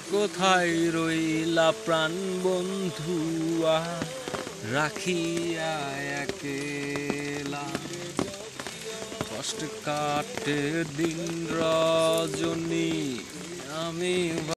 কোথায় রইলা প্রাণ বন্ধুয়া রাখিয়া একেলা কষ্ট কাটে দিন রজনী আমি